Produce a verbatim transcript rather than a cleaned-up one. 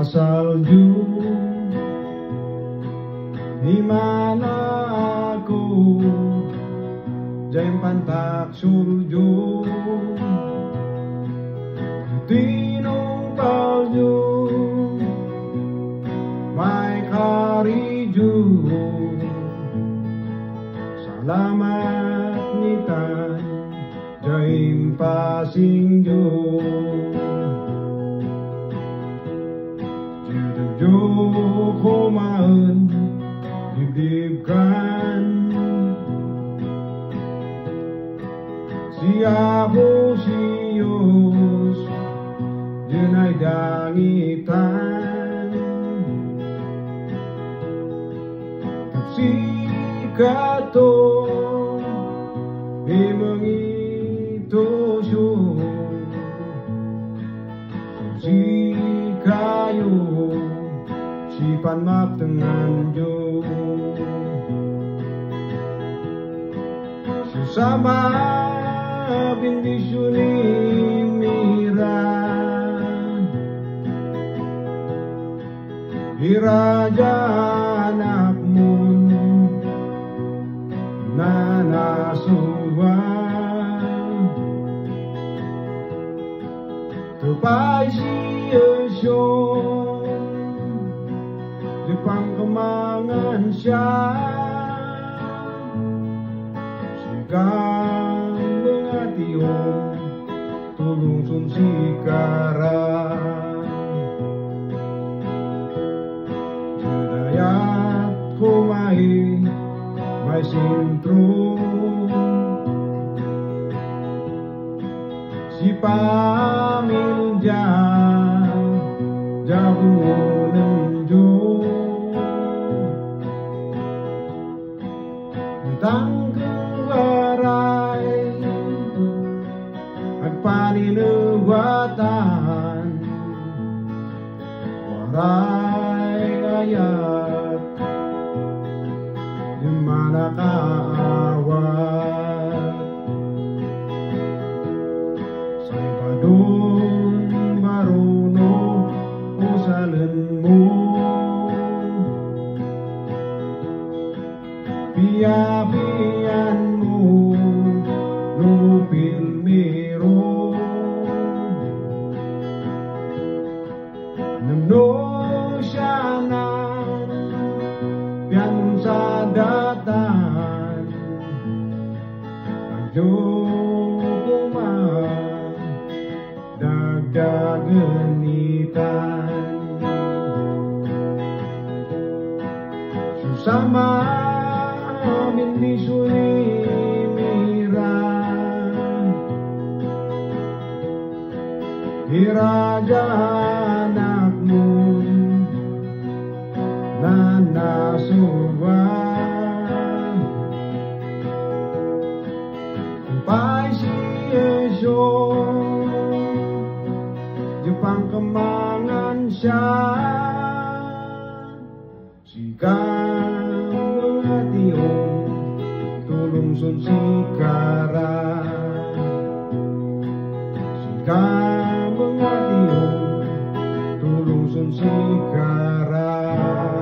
salju, di mana aku jaim pantak surju, tinung palju, mai kariju, salamat nitan jaim pasingju. Joko maen dibdibkan siapu sius jenai dangitan si kato imengito syuh si kayu sipan map dengan jo susama bindi suni mira iraja anakmun nana suwa tupai si Jepang kemangan syah sikang mengatiung tulung sun sikarang jedayat kumai mai sintrum si pamilja jabungan jo tanggung warai agpaninuwatan warai ayat di mana kaawat say padung baruno usalenmu piapianmu lupil miro nemno syanan pian sadatan ajo kumang dagdagenitan susama Mindi suni mira iraja anakmun nana suwa tupai si esyo Jepang kemangan syah sikang tulung sun sikarang sikang mengatiung tulung sun sikarang